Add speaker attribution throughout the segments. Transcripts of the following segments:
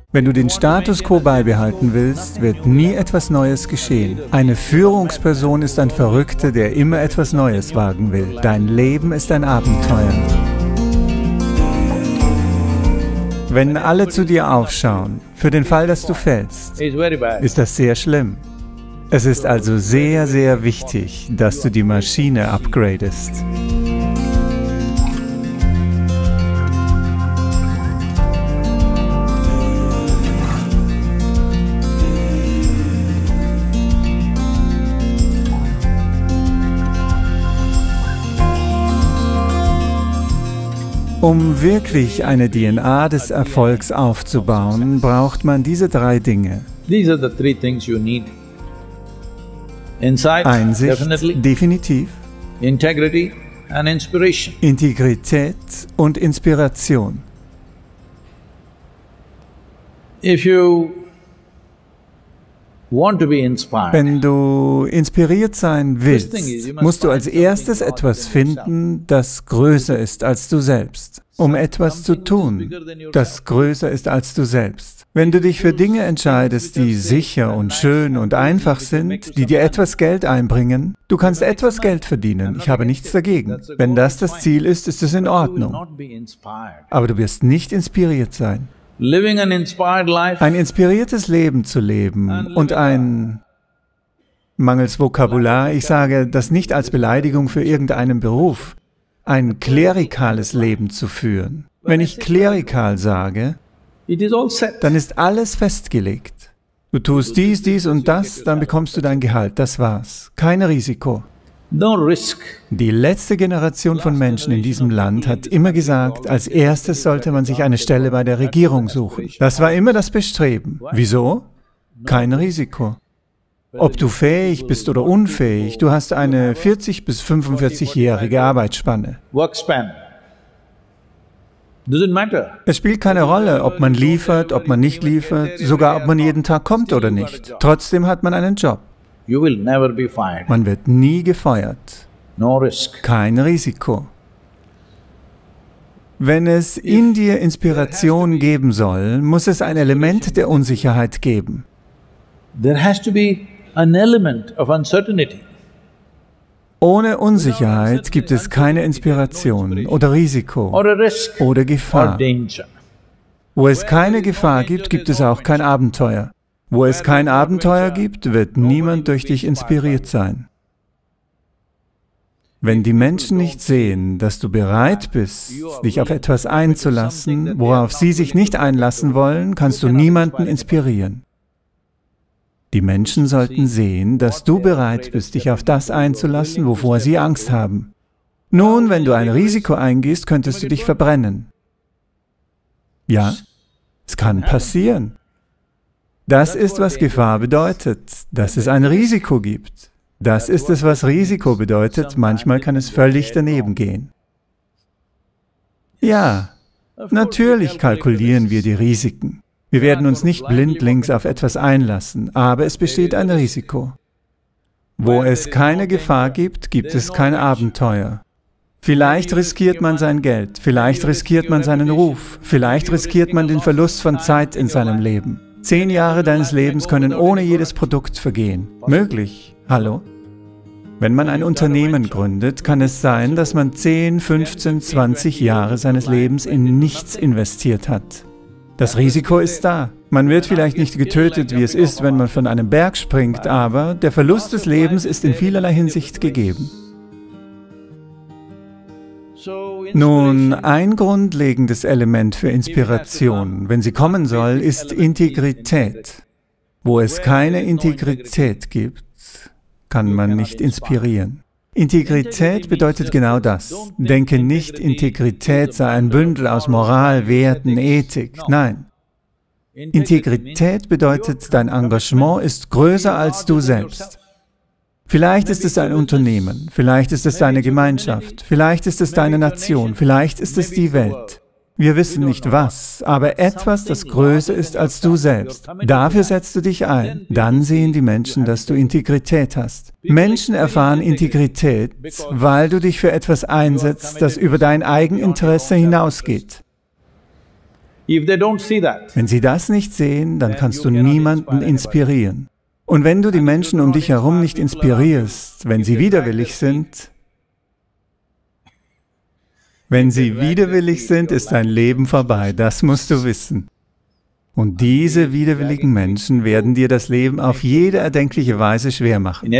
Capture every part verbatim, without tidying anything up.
Speaker 1: Wenn du den Status quo beibehalten willst, wird nie etwas Neues geschehen. Eine Führungsperson ist ein Verrückter, der immer etwas Neues wagen will. Dein Leben ist ein Abenteuer. Wenn alle zu dir aufschauen, für den Fall, dass du fällst, ist das sehr schlimm. Es ist also sehr, sehr wichtig, dass du die Maschine upgradest. Um wirklich eine D N A des Erfolgs aufzubauen, braucht man diese drei Dinge. Einsicht, definitiv. Integrität und Inspiration. Wenn du inspiriert sein willst, musst du als erstes etwas finden, das größer ist als du selbst, um etwas zu tun, das größer ist als du selbst. Wenn du dich für Dinge entscheidest, die sicher und schön und einfach sind, die dir etwas Geld einbringen, du kannst etwas Geld verdienen, ich habe nichts dagegen. Wenn das das Ziel ist, ist es in Ordnung. Aber du wirst nicht inspiriert sein. Ein inspiriertes Leben zu leben und ein, mangels Vokabular, ich sage das nicht als Beleidigung für irgendeinen Beruf, ein klerikales Leben zu führen. Wenn ich klerikal sage, dann ist alles festgelegt. Du tust dies, dies und das, dann bekommst du dein Gehalt, das war's. Kein Risiko. Die letzte Generation von Menschen in diesem Land hat immer gesagt, als erstes sollte man sich eine Stelle bei der Regierung suchen. Das war immer das Bestreben. Wieso? Kein Risiko. Ob du fähig bist oder unfähig, du hast eine vierzig- bis fünfundvierzig-jährige Arbeitsspanne. Es spielt keine Rolle, ob man liefert, ob man nicht liefert, sogar ob man jeden Tag kommt oder nicht. Trotzdem hat man einen Job. Man wird nie gefeuert. Kein Risiko. Wenn es in dir Inspiration geben soll, muss es ein Element der Unsicherheit geben. Ohne Unsicherheit gibt es keine Inspiration oder Risiko oder Gefahr. Wo es keine Gefahr gibt, gibt es auch kein Abenteuer. Wo es kein Abenteuer gibt, wird niemand durch dich inspiriert sein. Wenn die Menschen nicht sehen, dass du bereit bist, dich auf etwas einzulassen, worauf sie sich nicht einlassen wollen, kannst du niemanden inspirieren. Die Menschen sollten sehen, dass du bereit bist, dich auf das einzulassen, wovor sie Angst haben. Nun, wenn du ein Risiko eingehst, könntest du dich verbrennen. Ja, es kann passieren. Das ist, was Gefahr bedeutet, dass es ein Risiko gibt. Das ist es, was Risiko bedeutet. Manchmal kann es völlig daneben gehen. Ja, natürlich kalkulieren wir die Risiken. Wir werden uns nicht blindlings auf etwas einlassen, aber es besteht ein Risiko. Wo es keine Gefahr gibt, gibt es kein Abenteuer. Vielleicht riskiert man sein Geld, vielleicht riskiert man seinen Ruf, vielleicht riskiert man den Verlust von Zeit in seinem Leben. Zehn Jahre deines Lebens können ohne jedes Produkt vergehen. Möglich. Hallo? Wenn man ein Unternehmen gründet, kann es sein, dass man zehn, fünfzehn, zwanzig Jahre seines Lebens in nichts investiert hat. Das Risiko ist da. Man wird vielleicht nicht getötet, wie es ist, wenn man von einem Berg springt, aber der Verlust des Lebens ist in vielerlei Hinsicht gegeben. Nun, ein grundlegendes Element für Inspiration, wenn sie kommen soll, ist Integrität. Wo es keine Integrität gibt, kann man nicht inspirieren. Integrität bedeutet genau das. Denke nicht, Integrität sei ein Bündel aus Moral, Werten, Ethik. Nein. Integrität bedeutet, dein Engagement ist größer als du selbst. Vielleicht ist es ein Unternehmen, vielleicht ist es deine Gemeinschaft, vielleicht ist es deine Nation, vielleicht ist es die Welt. Wir wissen nicht was, aber etwas, das größer ist als du selbst. Dafür setzt du dich ein. Dann sehen die Menschen, dass du Integrität hast. Menschen erfahren Integrität, weil du dich für etwas einsetzt, das über dein Eigeninteresse hinausgeht. Wenn sie das nicht sehen, dann kannst du niemanden inspirieren. Und wenn du die Menschen um dich herum nicht inspirierst, wenn sie widerwillig sind, wenn sie widerwillig sind, ist dein Leben vorbei, das musst du wissen. Und diese widerwilligen Menschen werden dir das Leben auf jede erdenkliche Weise schwer machen.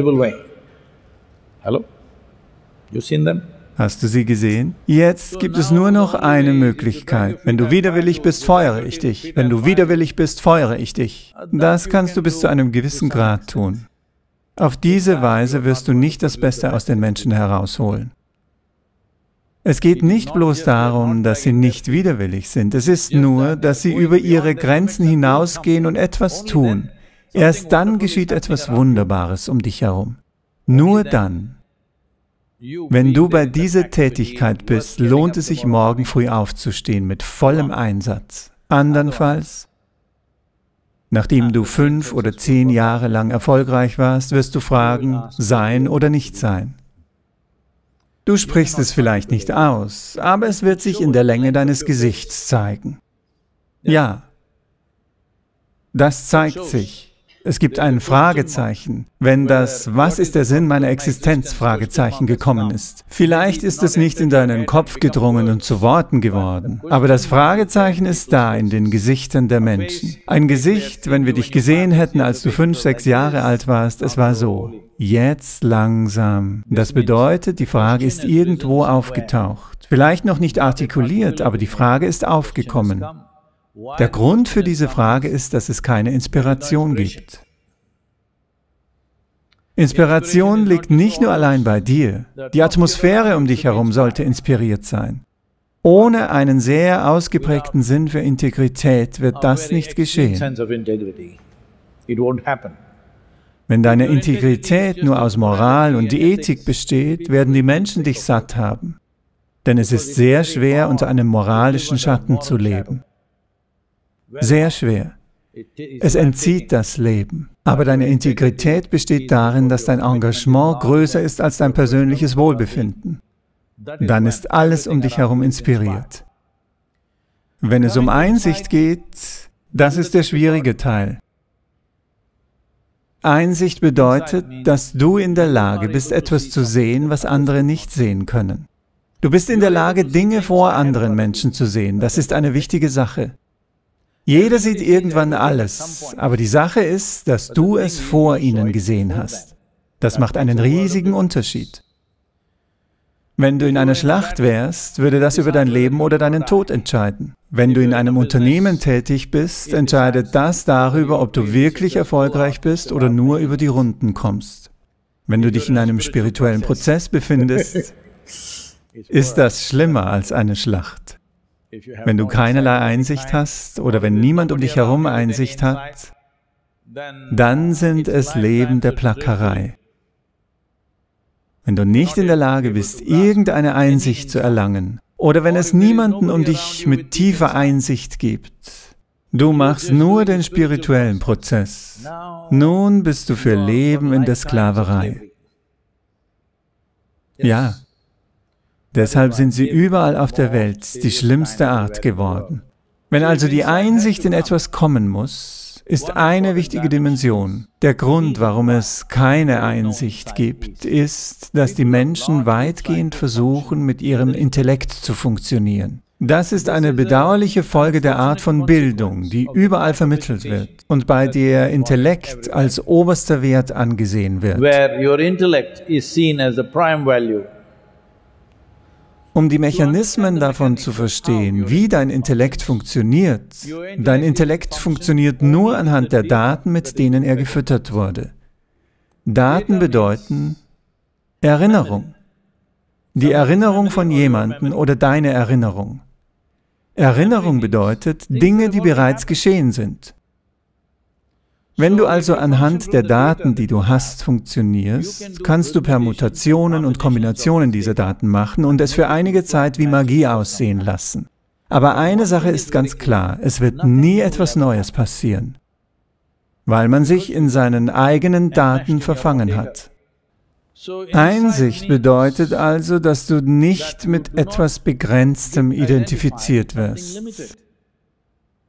Speaker 2: Hello? You seen them?
Speaker 1: Hast du sie gesehen? Jetzt gibt es nur noch eine Möglichkeit. Wenn du widerwillig bist, feuere ich dich. Wenn du widerwillig bist, feuere ich dich. Das kannst du bis zu einem gewissen Grad tun. Auf diese Weise wirst du nicht das Beste aus den Menschen herausholen. Es geht nicht bloß darum, dass sie nicht widerwillig sind. Es ist nur, dass sie über ihre Grenzen hinausgehen und etwas tun. Erst dann geschieht etwas Wunderbares um dich herum. Nur dann. Wenn du bei dieser Tätigkeit bist, lohnt es sich, morgen früh aufzustehen mit vollem Einsatz. Andernfalls, nachdem du fünf oder zehn Jahre lang erfolgreich warst, wirst du fragen, sein oder nicht sein. Du sprichst es vielleicht nicht aus, aber es wird sich in der Länge deines Gesichts zeigen. Ja, das zeigt sich. Es gibt ein Fragezeichen, wenn das »Was ist der Sinn meiner Existenz?« Fragezeichen gekommen ist. Vielleicht ist es nicht in deinen Kopf gedrungen und zu Worten geworden, aber das Fragezeichen ist da in den Gesichtern der Menschen. Ein Gesicht, wenn wir dich gesehen hätten, als du fünf, sechs Jahre alt warst, es war so. Jetzt langsam. Das bedeutet, die Frage ist irgendwo aufgetaucht. Vielleicht noch nicht artikuliert, aber die Frage ist aufgekommen. Der Grund für diese Frage ist, dass es keine Inspiration gibt. Inspiration liegt nicht nur allein bei dir. Die Atmosphäre um dich herum sollte inspiriert sein. Ohne einen sehr ausgeprägten Sinn für Integrität wird das nicht geschehen. Wenn deine Integrität nur aus Moral und Ethik besteht, werden die Menschen dich satt haben. Denn es ist sehr schwer, unter einem moralischen Schatten zu leben. Sehr schwer. Es entzieht das Leben. Aber deine Integrität besteht darin, dass dein Engagement größer ist als dein persönliches Wohlbefinden. Dann ist alles um dich herum inspiriert. Wenn es um Einsicht geht, das ist der schwierige Teil. Einsicht bedeutet, dass du in der Lage bist, etwas zu sehen, was andere nicht sehen können. Du bist in der Lage, Dinge vor anderen Menschen zu sehen. Das ist eine wichtige Sache. Jeder sieht irgendwann alles, aber die Sache ist, dass du es vor ihnen gesehen hast. Das macht einen riesigen Unterschied. Wenn du in einer Schlacht wärst, würde das über dein Leben oder deinen Tod entscheiden. Wenn du in einem Unternehmen tätig bist, entscheidet das darüber, ob du wirklich erfolgreich bist oder nur über die Runden kommst. Wenn du dich in einem spirituellen Prozess befindest, ist das schlimmer als eine Schlacht. Wenn du keinerlei Einsicht hast oder wenn niemand um dich herum Einsicht hat, dann sind es Leben der Plackerei. Wenn du nicht in der Lage bist, irgendeine Einsicht zu erlangen, oder wenn es niemanden um dich mit tiefer Einsicht gibt, du machst nur den spirituellen Prozess. Nun bist du für Leben in der Sklaverei. Ja. Deshalb sind sie überall auf der Welt die schlimmste Art geworden. Wenn also die Einsicht in etwas kommen muss, ist eine wichtige Dimension. Der Grund, warum es keine Einsicht gibt, ist, dass die Menschen weitgehend versuchen, mit ihrem Intellekt zu funktionieren. Das ist eine bedauerliche Folge der Art von Bildung, die überall vermittelt wird und bei der Intellekt als oberster Wert angesehen wird. Um die Mechanismen davon zu verstehen, wie dein Intellekt funktioniert, dein Intellekt funktioniert nur anhand der Daten, mit denen er gefüttert wurde. Daten bedeuten Erinnerung. Die Erinnerung von jemandem oder deine Erinnerung. Erinnerung bedeutet Dinge, die bereits geschehen sind. Wenn du also anhand der Daten, die du hast, funktionierst, kannst du Permutationen und Kombinationen dieser Daten machen und es für einige Zeit wie Magie aussehen lassen. Aber eine Sache ist ganz klar, es wird nie etwas Neues passieren, weil man sich in seinen eigenen Daten verfangen hat. Einsicht bedeutet also, dass du nicht mit etwas Begrenztem identifiziert wirst.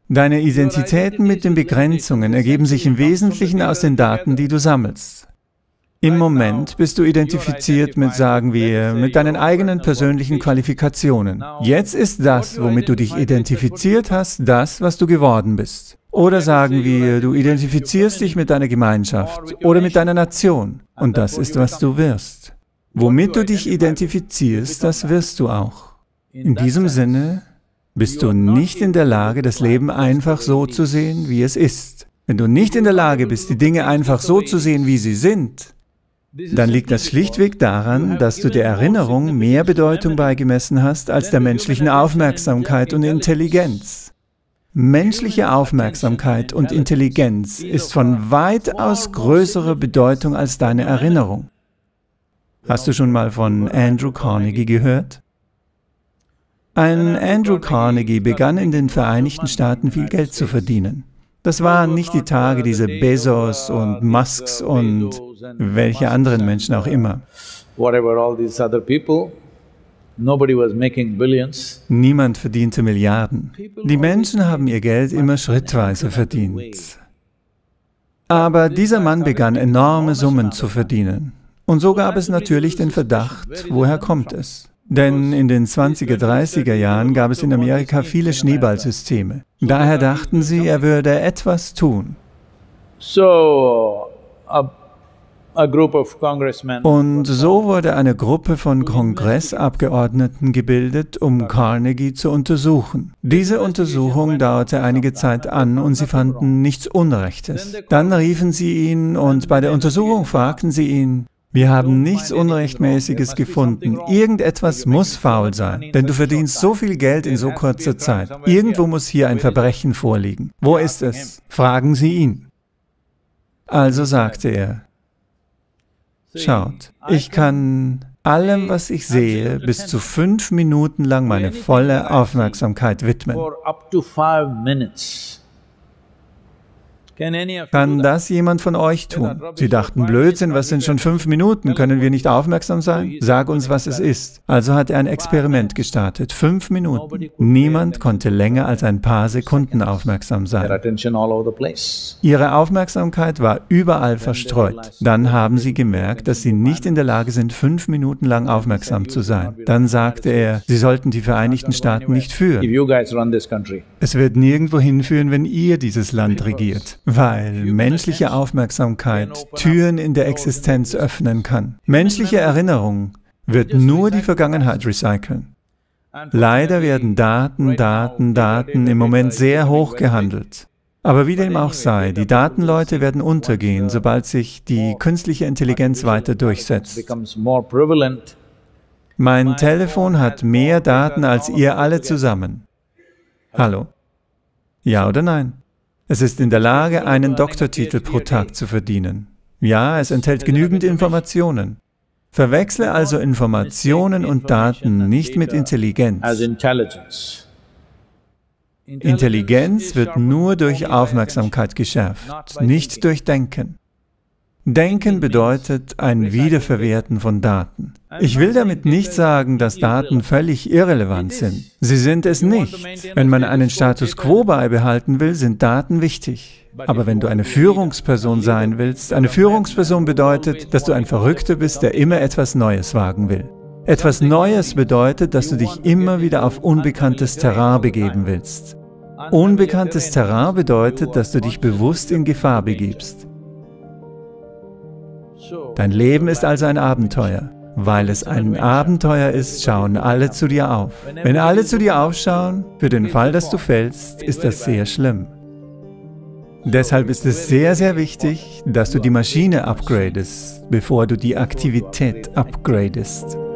Speaker 1: Deine Identitäten mit den Begrenzungen ergeben sich im Wesentlichen aus den Daten, die du sammelst. Im Moment bist du identifiziert mit, sagen wir, mit deinen eigenen persönlichen Qualifikationen. Jetzt ist das, womit du dich identifiziert hast, das, was du geworden bist. Oder sagen wir, du identifizierst dich mit deiner Gemeinschaft oder mit deiner Nation. Und das ist, was du wirst. Womit du dich identifizierst, das wirst du auch. In diesem Sinne bist du nicht in der Lage, das Leben einfach so zu sehen, wie es ist. Wenn du nicht in der Lage bist, die Dinge einfach so zu sehen, wie sie sind, dann liegt das schlichtweg daran, dass du der Erinnerung mehr Bedeutung beigemessen hast als der menschlichen Aufmerksamkeit und Intelligenz. Menschliche Aufmerksamkeit und Intelligenz ist von weitaus größerer Bedeutung als deine Erinnerung. Hast du schon mal von Andrew Carnegie gehört? Ein Andrew Carnegie begann in den Vereinigten Staaten viel Geld zu verdienen. Das waren nicht die Tage dieser Bezos und Musks und welche anderen Menschen auch immer. Niemand verdiente Milliarden. Die Menschen haben ihr Geld immer schrittweise verdient. Aber dieser Mann begann enorme Summen zu verdienen. Und so gab es natürlich den Verdacht, woher kommt es? Denn in den zwanziger, dreißiger Jahren gab es in Amerika viele Schneeballsysteme. Daher dachten sie, er würde etwas tun. Und so wurde eine Gruppe von Kongressabgeordneten gebildet, um Carnegie zu untersuchen. Diese Untersuchung dauerte einige Zeit an und sie fanden nichts Unrechtes. Dann riefen sie ihn und bei der Untersuchung fragten sie ihn: Wir haben nichts Unrechtmäßiges gefunden. Irgendetwas muss faul sein, denn du verdienst so viel Geld in so kurzer Zeit. Irgendwo muss hier ein Verbrechen vorliegen. Wo ist es? Fragen Sie ihn. Also sagte er: Schaut, ich kann allem, was ich sehe, bis zu fünf Minuten lang meine volle Aufmerksamkeit widmen. Kann das jemand von euch tun? Sie dachten, Blödsinn, was sind schon fünf Minuten? Können wir nicht aufmerksam sein? Sag uns, was es ist. Also hat er ein Experiment gestartet. Fünf Minuten. Niemand konnte länger als ein paar Sekunden aufmerksam sein. Ihre Aufmerksamkeit war überall verstreut. Dann haben sie gemerkt, dass sie nicht in der Lage sind, fünf Minuten lang aufmerksam zu sein. Dann sagte er, sie sollten die Vereinigten Staaten nicht führen. Es wird nirgendwo hinführen, wenn ihr dieses Land regiert. Weil menschliche Aufmerksamkeit Türen in der Existenz öffnen kann. Menschliche Erinnerung wird nur die Vergangenheit recyceln. Leider werden Daten, Daten, Daten im Moment sehr hoch gehandelt. Aber wie dem auch sei, die Datenleute werden untergehen, sobald sich die künstliche Intelligenz weiter durchsetzt. Mein Telefon hat mehr Daten als ihr alle zusammen. Hallo? Ja oder nein? Es ist in der Lage, einen Doktortitel pro Tag zu verdienen. Ja, es enthält genügend Informationen. Verwechsle also Informationen und Daten nicht mit Intelligenz. Intelligenz wird nur durch Aufmerksamkeit geschärft, nicht durch Denken. Denken bedeutet ein Wiederverwerten von Daten. Ich will damit nicht sagen, dass Daten völlig irrelevant sind. Sie sind es nicht. Wenn man einen Status quo beibehalten will, sind Daten wichtig. Aber wenn du eine Führungsperson sein willst, eine Führungsperson bedeutet, dass du ein Verrückter bist, der immer etwas Neues wagen will. Etwas Neues bedeutet, dass du dich immer wieder auf unbekanntes Terrain begeben willst. Unbekanntes Terrain bedeutet, dass du dich bewusst in Gefahr begibst. Dein Leben ist also ein Abenteuer. Weil es ein Abenteuer ist, schauen alle zu dir auf. Wenn alle zu dir aufschauen, für den Fall, dass du fällst, ist das sehr schlimm. Deshalb ist es sehr, sehr wichtig, dass du die Maschine upgradest, bevor du die Aktivität upgradest.